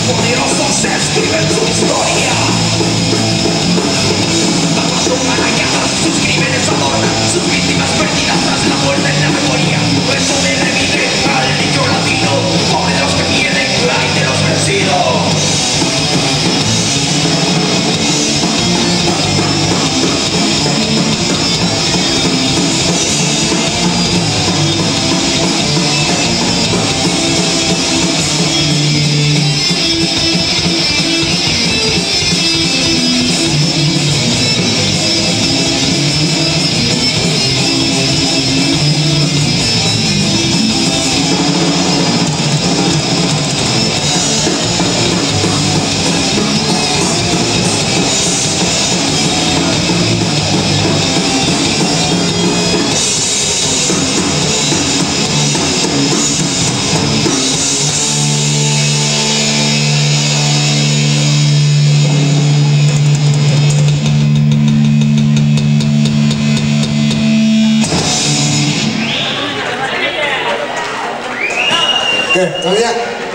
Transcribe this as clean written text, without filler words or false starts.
poderosos escriben su historia. Bajo son arañadas, sus crímenes adornan, sus víctimas perdidas tras la muerte en la memoria. Eso me revive al niño latino, pobre de los que pierden, ay de los vencidos. ¿Qué? ¿Todavía?